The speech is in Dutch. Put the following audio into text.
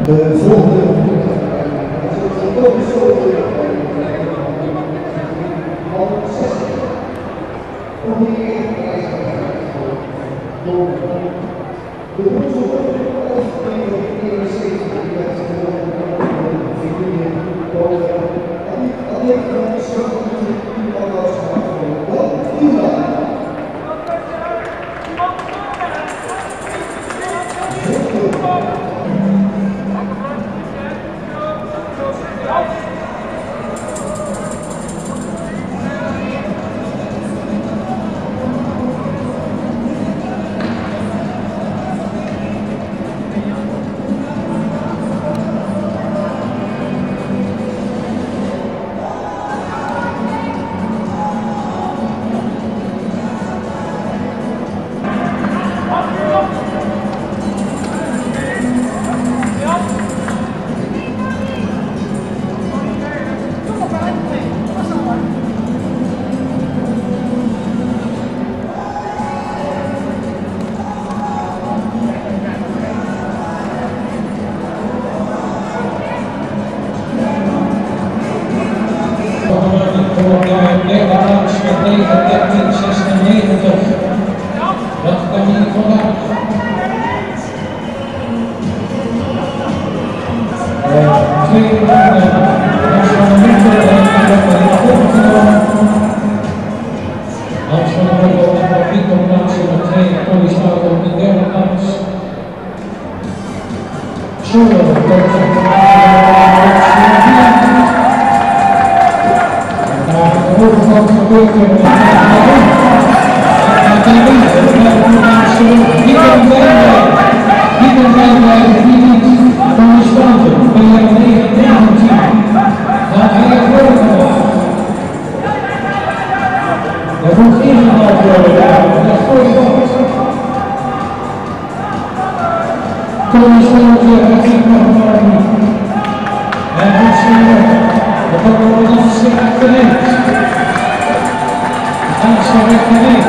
De volgende Wat kan hier vandaag? Twee Hans van der Winkel Hans van der Winkel op de winkelplaats nummer 2, Polly Schouten op de derde plaats. Schuller op de overkant gebeurt er die kan blijven, die niet van de standen. Ben je 19. Gaat hij er voor vandaag? Er moet ingehaald worden, dat is voor je wat. Kom eens gewoon weer, dat zit nog maar niet. En goed zien, dan komen we nog eens achterin. Hans van rechterheen.